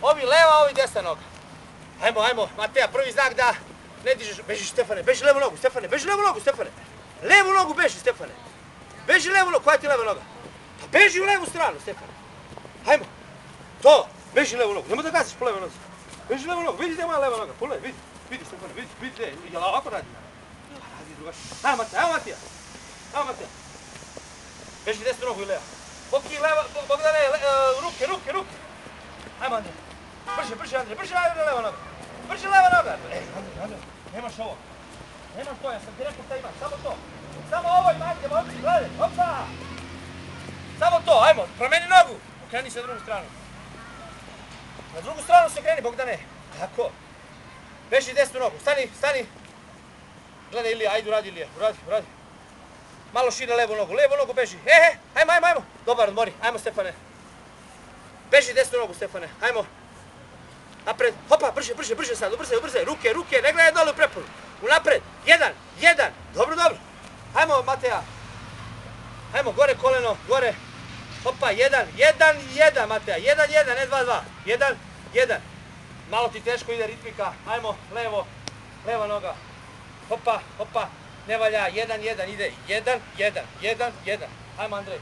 Ovi leva, ovi desna noga. Ajmo, Mateja, prvi znak da ne dižeš, beži Stefane, beži levu nogu, Stefane, beži levu nogu, Stefane. Levu nogu beži, Stefane. Beži levu nogu, koja ti leva noga? Pa beži u levu stranu, Stefane. Ajmo, to, beži levu nogu, nemoj da gaziš po levu nozi. Beži levu nogu, vidi gdje je moja leva noga, pogledaj, vidi Stefane, vidi, jel ovako radi? Radi drugačije. Ajmo Mateja. Beži desnu nogu i leva. Boki leva, Bogdane, ruke. Ajmo Andrej. Brže Andrej, leva noga. Brže leva noga. Andrej, nemaš ovo. Nemaš to, ja sam ti rekao šta imaš, samo to. Samo ovo imate, momci, gledaj, opa! Samo to, ajmo, promeni nogu. Okreni se na drugu stranu. Na drugu stranu se okreni, Bogdane. Tako. Beži desnu nogu, stani. Gledaj Ilija, ajde uradi Ilija, uradi. Malo šire levu nogu beži. Ajmo. Dobar, odmori, ajmo Stefane. Beži desnu nogu Stefane, ajmo. Napred, hopa, brže sad, ubrzaj, ruke, ne gledaj dole u preporu. Unapred, jedan, dobro. Ajmo Mateja. Ajmo, gore koleno, gore. Hopa, jedan Mateja, 1, ne 2. 1. Malo ti teško ide ritmika, ajmo, leva noga. Hopa, ne valja, 1 ide, 1. Ajmo Andrej.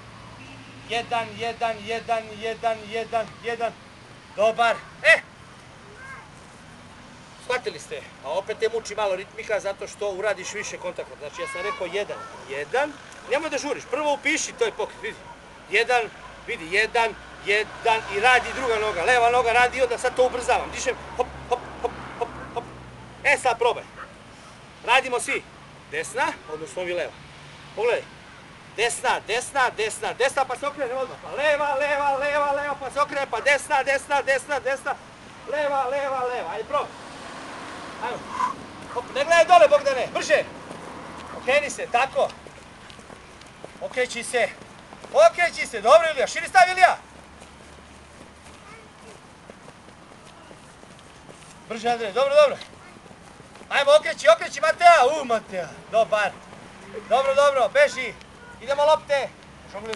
1. Dobar. Shvatili ste, a opet te muči malo ritmika zato što uradiš više kontakta. Znači ja sam rekao 1. Nemoj da žuriš, prvo upiši, to je pokret, vidi. 1 i radi druga noga, leva noga radi i onda sad to ubrzavam. Dišem, hop. Sad probaj. Radimo svi. Desna, odnosno ovi leva. Pogledaj. Desna pa se okrene odmah. Pa leva pa se okrene, pa desna. Leva. Ajde probaj. Ajmo. Hop, ne gledaj dole, Bogdane, brže. Okreni se, tako. Okreći se, dobro Ilija, širi stav Ilija. Brže Andrej, dobro. Ajmo, okreći Mateja, Mateja, dobar. Dobro, beži, idemo lopte.